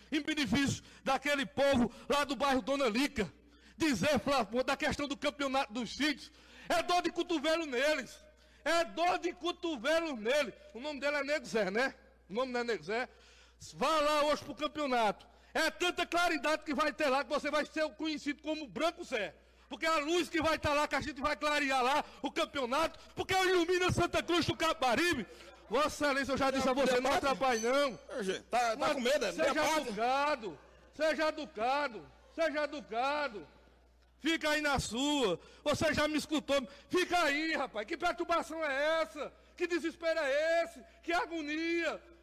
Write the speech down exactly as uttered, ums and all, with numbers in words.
em benefício daquele povo lá do bairro Dona Lica. Dizer, Flávio, da questão do campeonato dos sítios, é dor de cotovelo neles. É dor de cotovelo nele. O nome dele é Nego Zé, né? O nome não é Nego Zé. Vá lá hoje para o campeonato. É tanta claridade que vai ter lá que você vai ser conhecido como Branco Zé. Porque a luz que vai estar lá, que a gente vai clarear lá o campeonato, porque ilumina Santa Cruz do Capibaribe. Vossa Excelência, eu já disse a você, não atrapalhe não. Tá, tá com medo, né? Seja educado, seja educado, seja educado. Fica aí na sua. Você já me escutou. Fica aí, rapaz. Que perturbação é essa? Que desespero é esse? Que agonia?